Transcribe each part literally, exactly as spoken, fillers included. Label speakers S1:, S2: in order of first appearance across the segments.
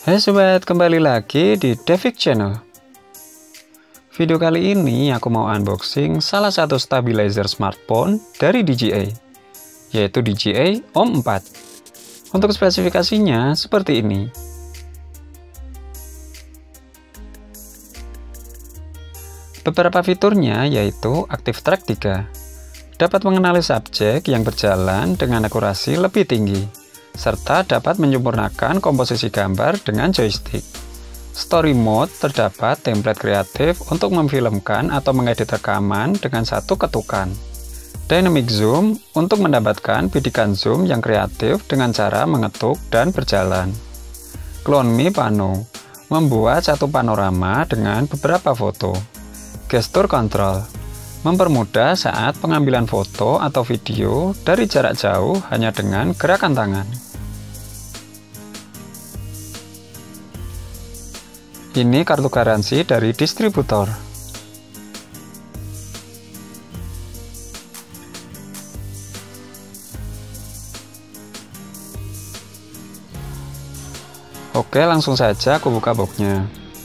S1: Hai sobat, kembali lagi di Devik Channel. Video kali ini aku mau unboxing salah satu stabilizer smartphone dari D J I, yaitu D J I Home empat. Untuk spesifikasinya seperti ini. Beberapa fiturnya yaitu Active Track tiga, dapat mengenali subjek yang berjalan dengan akurasi lebih tinggi, serta dapat menyempurnakan komposisi gambar dengan joystick. Story Mode terdapat template kreatif untuk memfilmkan atau mengedit rekaman dengan satu ketukan. Dynamic Zoom untuk mendapatkan bidikan zoom yang kreatif dengan cara mengetuk dan berjalan. Clone Me Pano membuat satu panorama dengan beberapa foto. Gesture Control mempermudah saat pengambilan foto atau video dari jarak jauh hanya dengan gerakan tangan. Ini kartu garansi dari distributor. Oke, langsung saja aku buka boxnya.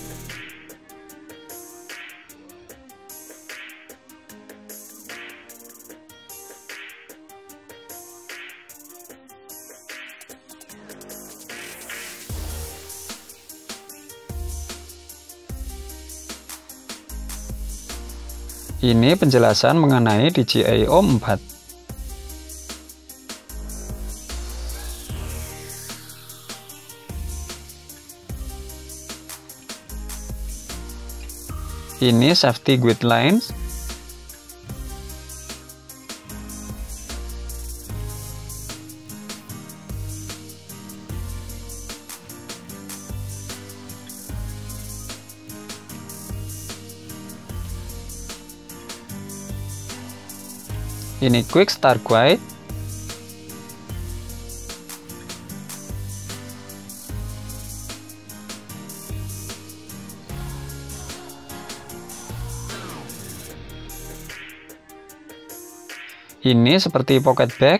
S1: Ini penjelasan mengenai D J I Home empat. Ini safety guidelines. Ini Quick Start Guide. Ini seperti pocket bag.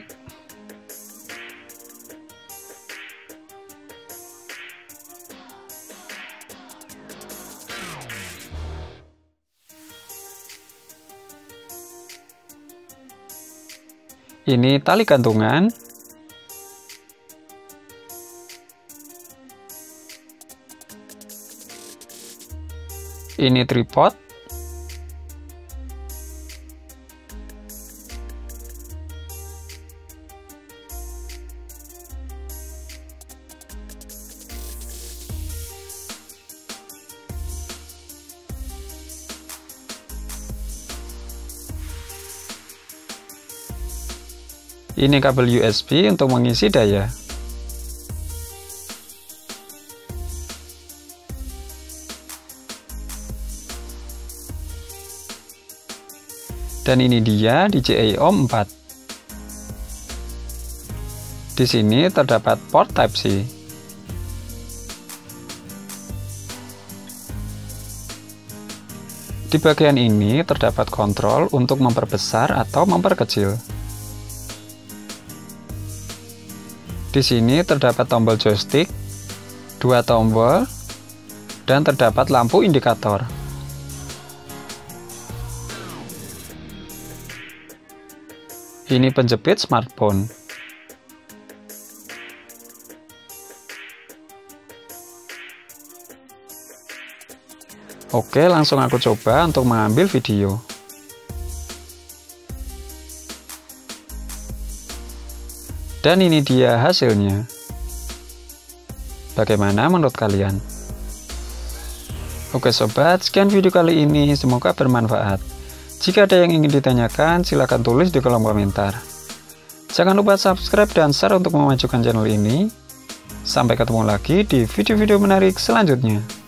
S1: Ini tali gantungan. Ini tripod. Ini kabel U S B untuk mengisi daya. Dan ini dia D J I Home empat. Di sini terdapat port Type C. Di bagian ini terdapat kontrol untuk memperbesar atau memperkecil. Di sini terdapat tombol joystick, dua tombol, dan terdapat lampu indikator. Ini penjepit smartphone. Oke, langsung aku coba untuk mengambil video. Dan ini dia hasilnya. Bagaimana menurut kalian? Oke sobat, sekian video kali ini, semoga bermanfaat. Jika ada yang ingin ditanyakan, silahkan tulis di kolom komentar. Jangan lupa subscribe dan share untuk memajukan channel ini. Sampai ketemu lagi di video-video menarik selanjutnya.